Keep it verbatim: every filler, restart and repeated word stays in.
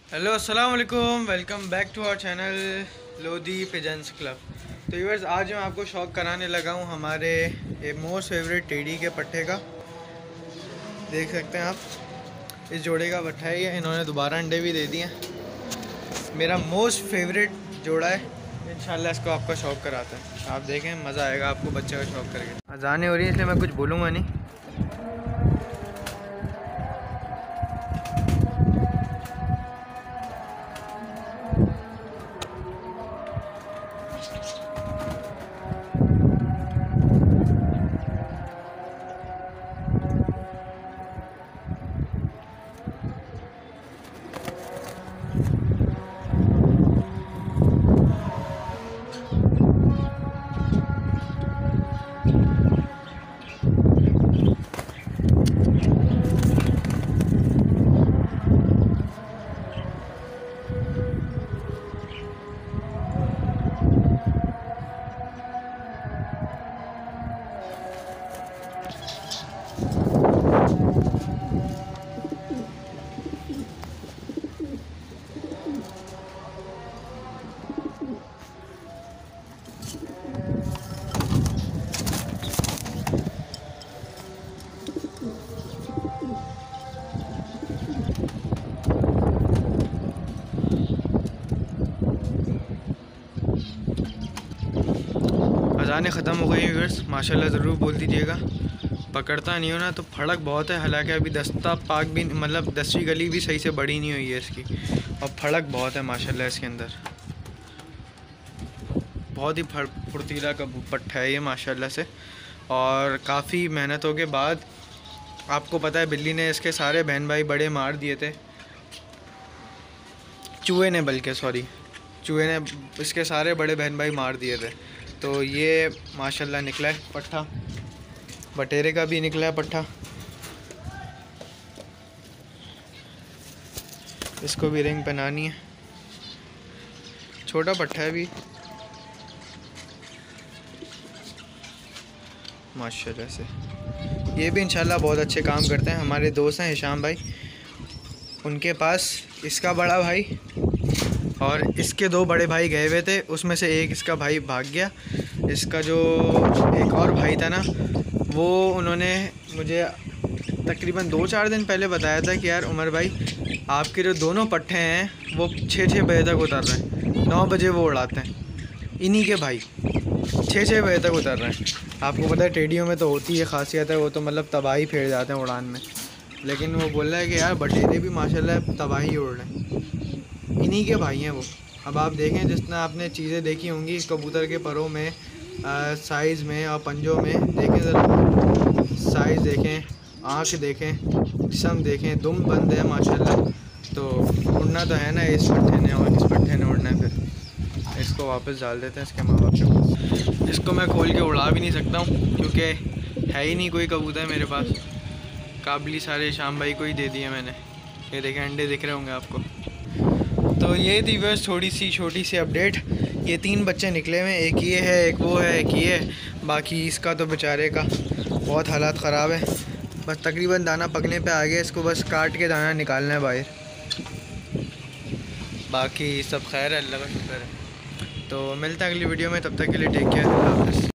Hello अस्सलाम वालेकुम, welcome back to our channel Lodhi pigeons club. तो व्यूअर्स, आज मैं आपको शौक़ कराने लगा हूँ हमारे मोस्ट फेवरेट टेडी के पट्टे का। देख सकते हैं आप, इस जोड़े का पट्टा है ये। इन्होंने दोबारा अंडे भी दे दिए हैं। मेरा मोस्ट फेवरेट जोड़ा है। इंशाल्लाह इसको आपका शौक़ कराता है। आप देखें, मज़ा आएगा आपको बच्चे का शौक़ करके। अज़ानें हो रही है इसलिए मैं कुछ बोलूँगा नहीं। अज़ानें ख़त्म हो गई व्यूअर्स, माशाल्लाह ज़रूर बोल दीजिएगा। पकड़ता नहीं हो ना तो फड़क बहुत है। हालांकि अभी दस्ता पाक भी मतलब दसवीं गली भी सही से बड़ी नहीं हुई है इसकी, और फड़क बहुत है माशाल्लाह इसके अंदर। बहुत ही फुर्तीला का पट्टा है ये माशाल्लाह से। और काफ़ी मेहनतों के बाद, आपको पता है बिल्ली ने इसके सारे बहन भाई बड़े मार दिए थे। चूहे ने, बल्कि सॉरी चूहे ने इसके सारे बड़े बहन भाई मार दिए थे। तो ये माशाल्लाह निकला है पट्ठा। बटेरे का भी निकला है पट्ठा। इसको भी रिंग पहनानी है। छोटा पट्ठा है भी माशाल्लाह से। ये भी इंशाल्लाह बहुत अच्छे काम करते हैं। हमारे दोस्त हैं हिशाम भाई, उनके पास इसका बड़ा भाई और इसके दो बड़े भाई गए हुए थे। उसमें से एक इसका भाई भाग गया। इसका जो एक और भाई था ना, वो उन्होंने मुझे तकरीबन दो चार दिन पहले बताया था कि यार उमर भाई, आपके जो दोनों पट्टे हैं वो छः छः बजे तक उतर रहे हैं। नौ बजे वो उड़ाते हैं। इन्हीं के भाई छः छः बजे तक उतर रहे हैं। आपको पता है टेडियों में तो होती है खासियत है, वो तो मतलब तबाही फेर जाते हैं उड़ान में। लेकिन वो बोल रहा है कि यार बटेरे भी माशाल्लाह तबाही उड़ रहे हैं। इन्हीं के भाई हैं वो। अब आप देखें, जितना आपने चीज़ें देखी होंगी कबूतर के परों में, साइज़ में और पंजों में, देखें ज़रा साइज़ देखें, आँख देखें, जिस्म देखें, दुम बंद है माशाल्लाह। तो उड़ना तो है ना इस पट्टे ने, और इस पट्टे ने उड़ना है। फिर इसको वापस डाल देते हैं इसके माँ बाप के पास। इसको मैं खोल के उड़ा भी नहीं सकता हूँ क्योंकि है ही नहीं कोई कबूतर मेरे पास। काबली सारे शाम भाई को ही दे दिए मैंने। ये देखें, अंडे दिख रहे होंगे आपको। तो ये थी बस थोड़ी सी छोटी सी अपडेट। ये तीन बच्चे निकले हुए, एक ये है, एक वो है, एक ये है। बाकी इसका तो बेचारे का बहुत हालात ख़राब है। बस तकरीबन दाना पकने पे आ गया, इसको बस काट के दाना निकालना है बाहर। बाकी सब खैर है, अल्लाह का शुक्र है। तो मिलता है अगली वीडियो में, तब तक के लिए टेक केयर, अल्लाह हाफ़िज़।